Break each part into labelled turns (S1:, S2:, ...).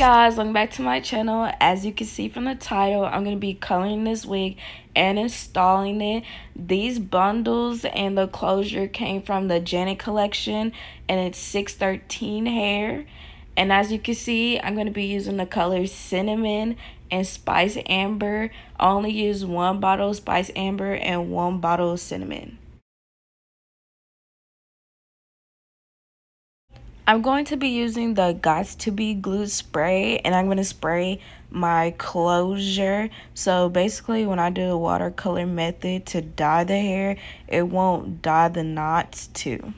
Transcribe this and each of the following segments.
S1: guys, welcome back to my channel. As you can see from the title, I'm going to be coloring this wig and installing it. These bundles and the closure came from the Janet collection, and it's 613 hair. And as you can see, I'm going to be using the colors Cinnamon and Spice Amber. I only use one bottle of Spice Amber and one bottle of Cinnamon. I'm going to be using the Got2b glue spray, and I'm going to spray my closure. So basically when I do the watercolor method to dye the hair, it won't dye the knots too.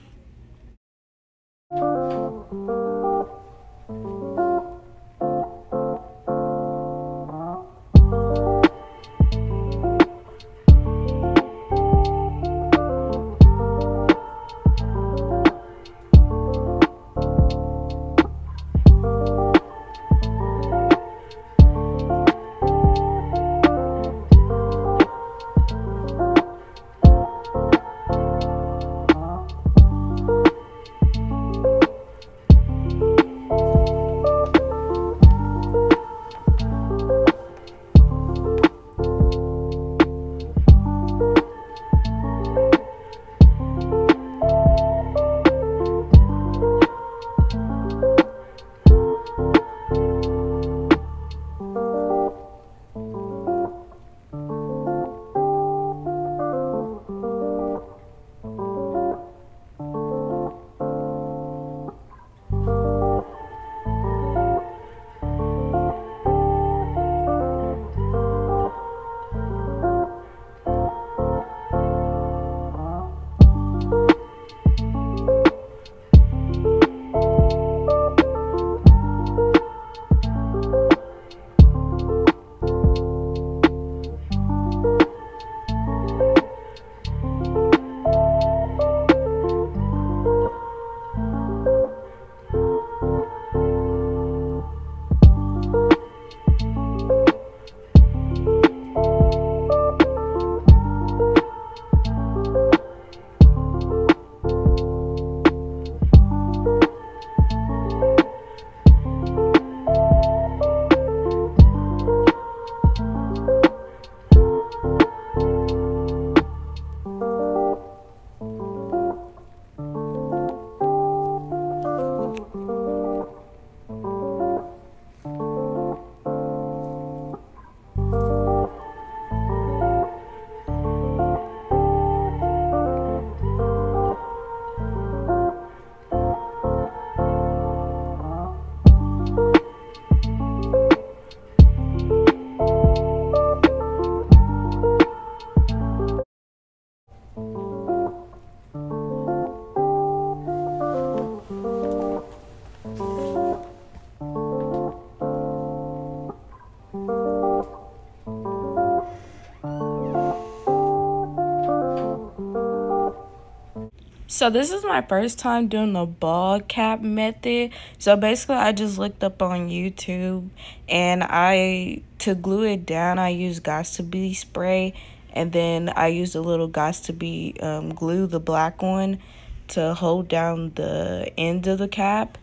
S1: So this is my first time doing the ball cap method. So basically I just looked up on YouTube, and to glue it down, I use Got2b spray, and then I use a little Got2b glue, the black one, to hold down the end of the cap.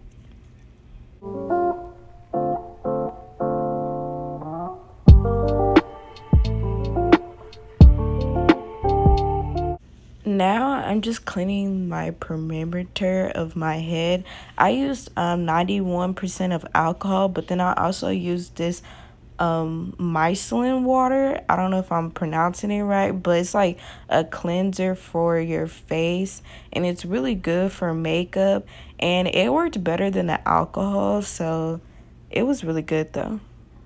S1: Now I'm just cleaning my perimeter of my head. I used 91% of alcohol, but then I also used this micellar water. I don't know if I'm pronouncing it right, but it's like a cleanser for your face, and it's really good for makeup, and it worked better than the alcohol, so it was really good though.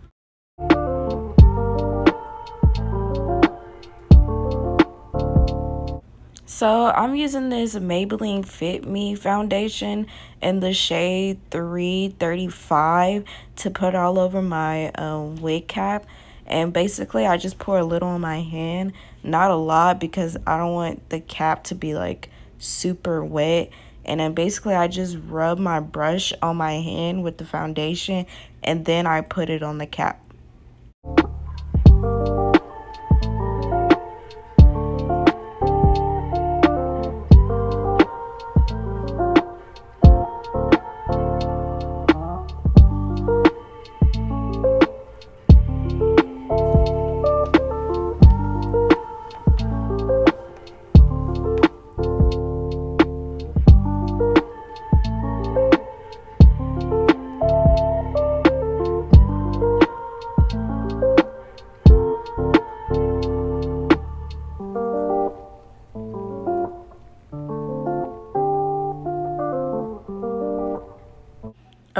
S1: So I'm using this Maybelline Fit Me foundation in the shade 335 to put all over my wig cap. And basically I just pour a little on my hand, not a lot, because I don't want the cap to be like super wet. And then basically I just rub my brush on my hand with the foundation, and then I put it on the cap.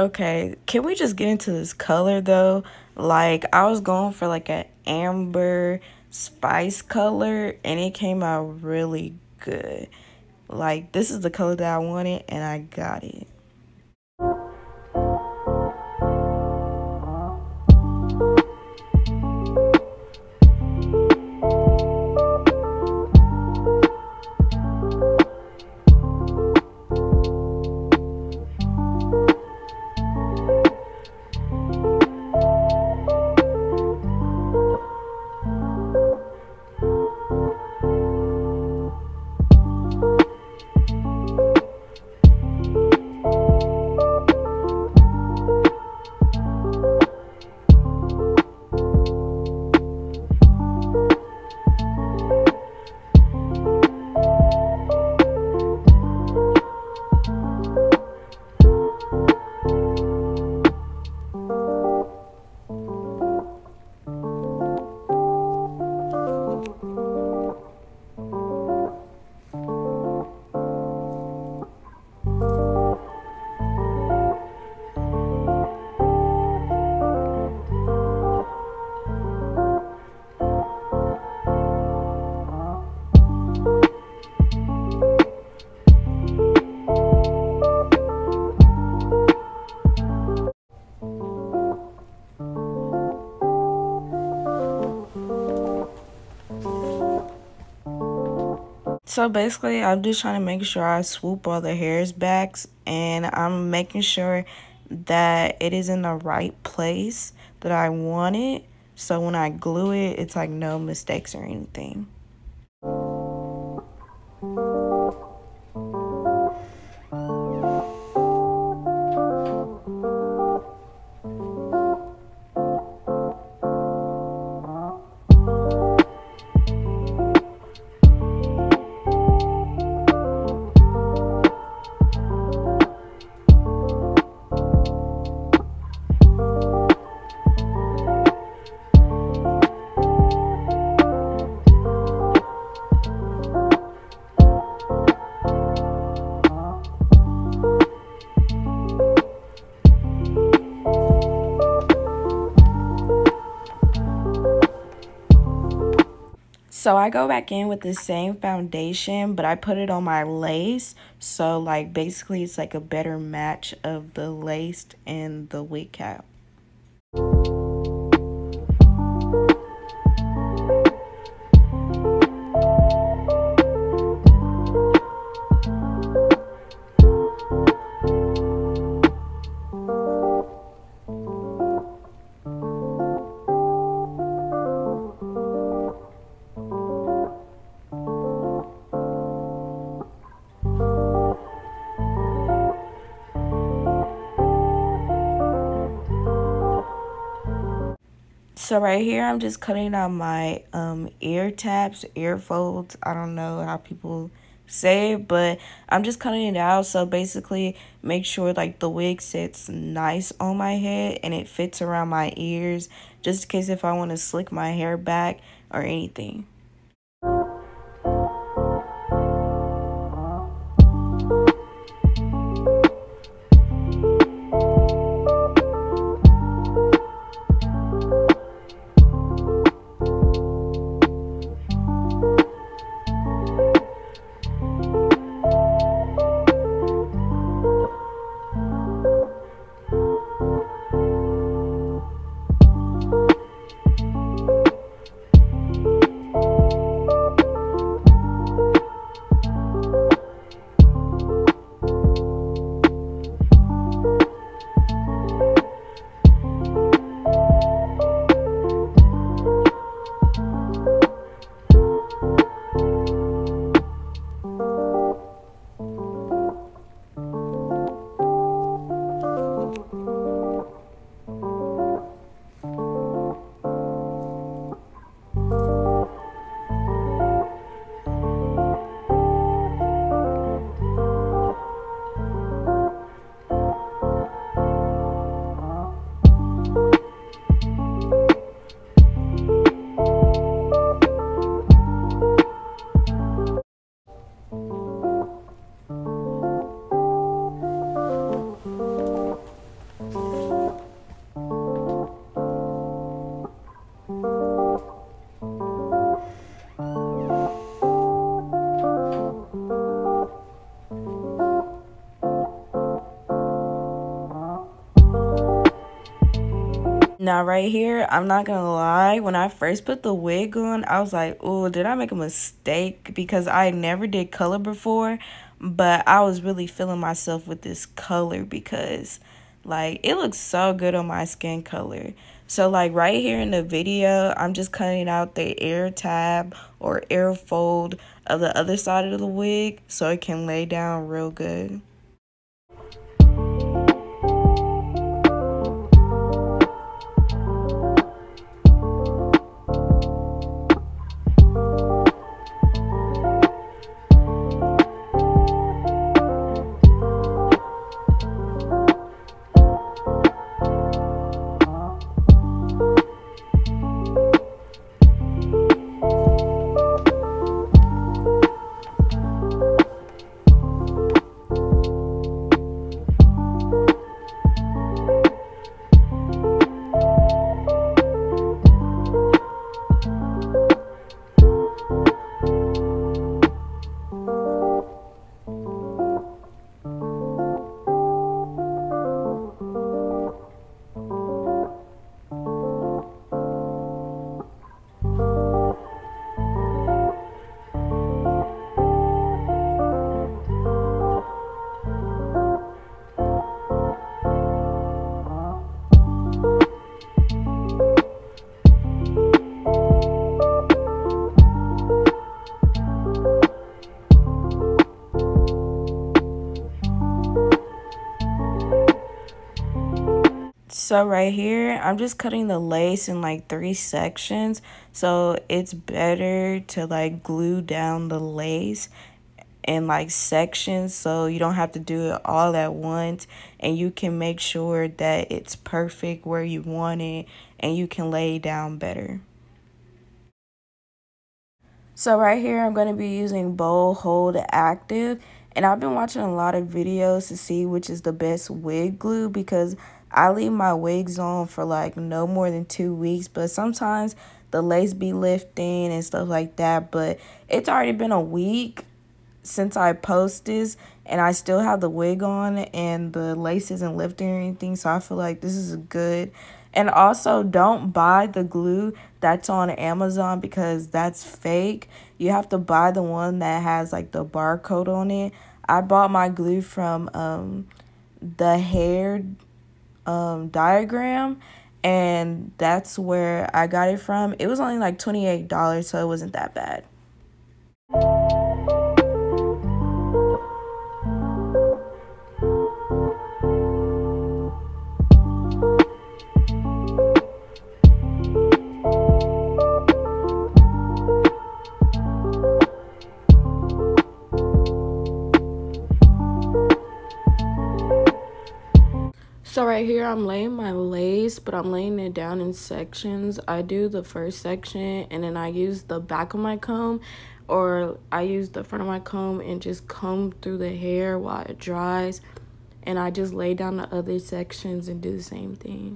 S1: Okay, can we just get into this color though? Like, I was going for like an amber spice color and it came out really good. Like, this is the color that I wanted and I got it. So basically, I'm just trying to make sure I swoop all the hairs back and I'm making sure that it is in the right place that I want it. So when I glue it, it's like no mistakes or anything. So I go back in with the same foundation, but I put it on my lace. So like basically it's like a better match of the lace and the wig cap. So right here, I'm just cutting out my ear taps, ear folds. I don't know how people say it, but I'm just cutting it out. So basically, make sure like the wig sits nice on my head and it fits around my ears, just in case if I want to slick my hair back or anything. Now, right here, I'm not gonna lie. When I first put the wig on, I was like, oh, did I make a mistake? Because I never did color before, but I was really feeling myself with this color because, like, it looks so good on my skin color. So, like, right here in the video, I'm just cutting out the air tab or air fold of the other side of the wig so it can lay down real good. So right here, I'm just cutting the lace in like 3 sections. So it's better to like glue down the lace in like sections so you don't have to do it all at once, and you can make sure that it's perfect where you want it and you can lay down better. So right here, I'm going to be using Bold Hold Active, and I've been watching a lot of videos to see which is the best wig glue because I leave my wigs on for like no more than 2 weeks, but sometimes the lace be lifting and stuff like that, but it's already been a week since I post this and I still have the wig on and the lace isn't lifting or anything, so I feel like this is good. And also, don't buy the glue that's on Amazon because that's fake. You have to buy the one that has like the barcode on it. I bought my glue from the hair diagram, and that's where I got it from. It was only like $28, so it wasn't that bad. So right here, I'm laying my lace, but I'm laying it down in sections. I do the first section, and then I use the back of my comb, or I use the front of my comb and just comb through the hair while it dries. And I just lay down the other sections and do the same thing.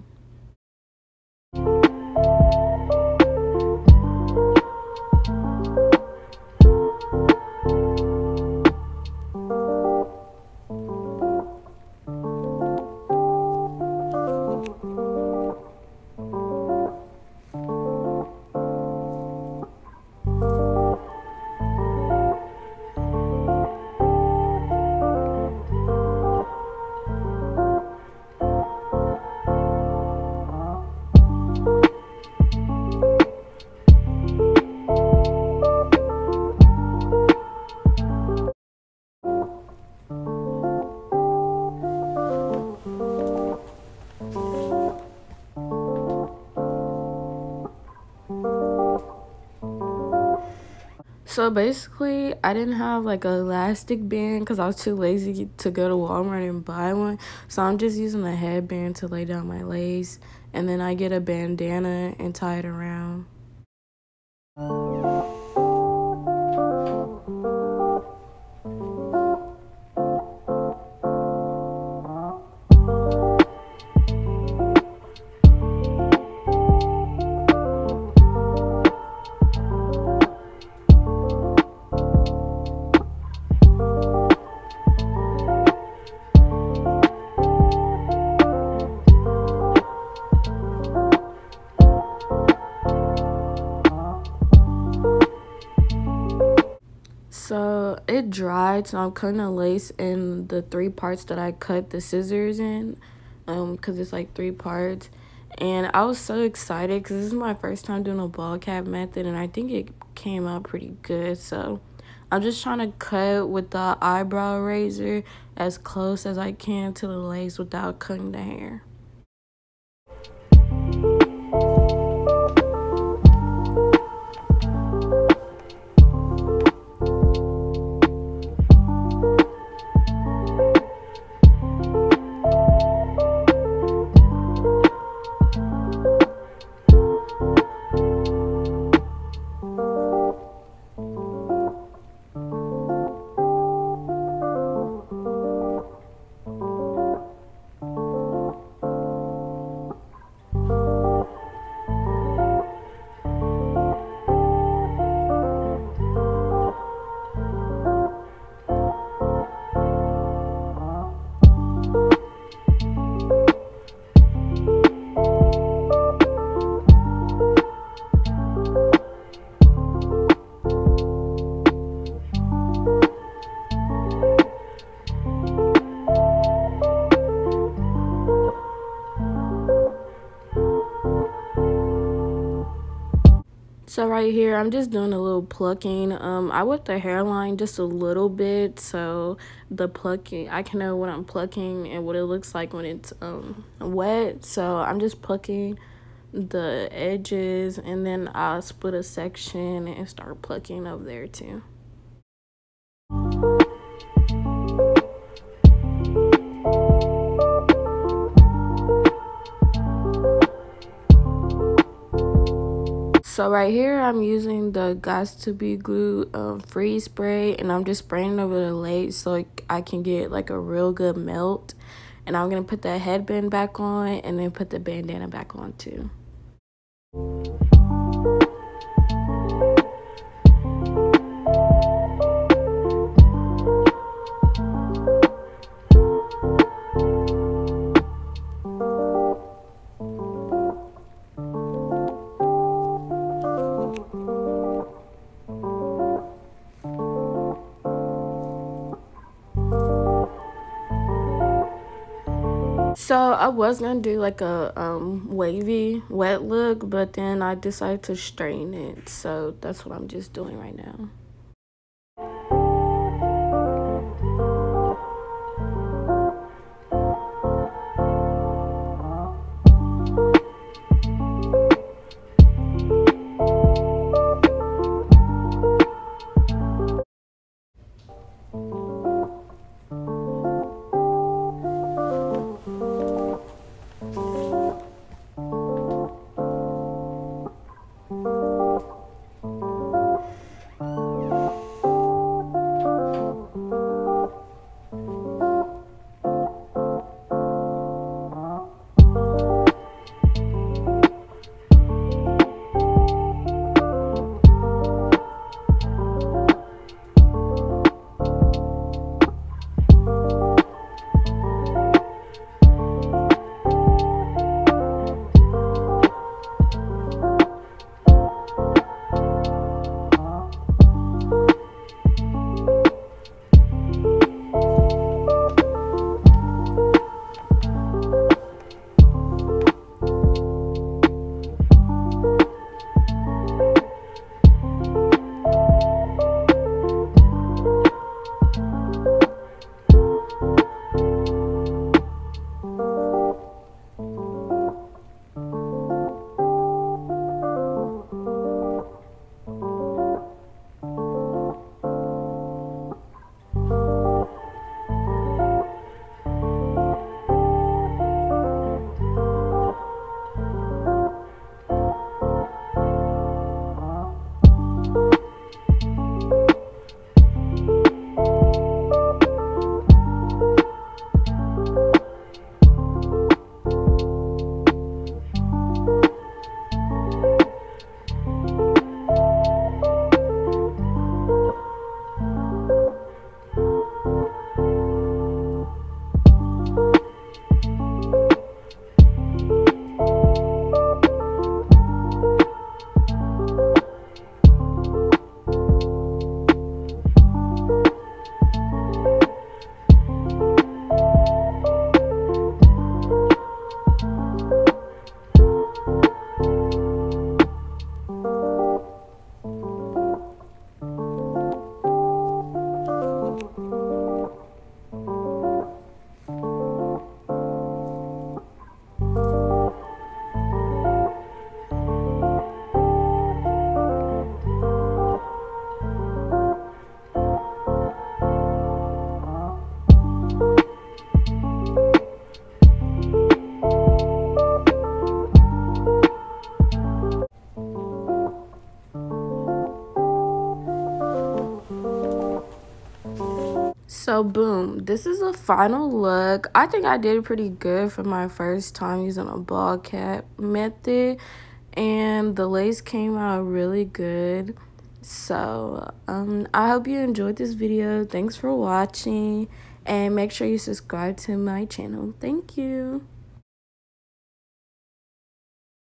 S1: So basically, I didn't have like an elastic band because I was too lazy to go to Walmart and buy one. So I'm just using a headband to lay down my lace, and then I get a bandana and tie it around. So it dried, so I'm cutting a lace in the 3 parts that I cut the scissors in, because it's like 3 parts. And I was so excited because this is my first time doing a ball cap method, and I think it came out pretty good. So I'm just trying to cut with the eyebrow razor as close as I can to the lace without cutting the hair. So right here, I'm just doing a little plucking. I whip the hairline just a little bit, so the plucking, I can know what I'm plucking and what it looks like when it's wet. So I'm just plucking the edges, and then I'll split a section and start plucking over there too. So right here, I'm using the Got2b Glue freeze spray, and I'm just spraying over the lace so I can get like a real good melt. And I'm gonna put the headband back on and then put the bandana back on too. So I was gonna do like a wavy wet look, but then I decided to straighten it. So that's what I'm just doing right now. So boom, this is a final look. I think I did pretty good for my first time using a ball cap method, and the lace came out really good. So I hope you enjoyed this video. Thanks for watching, and make sure you subscribe to my channel. Thank you.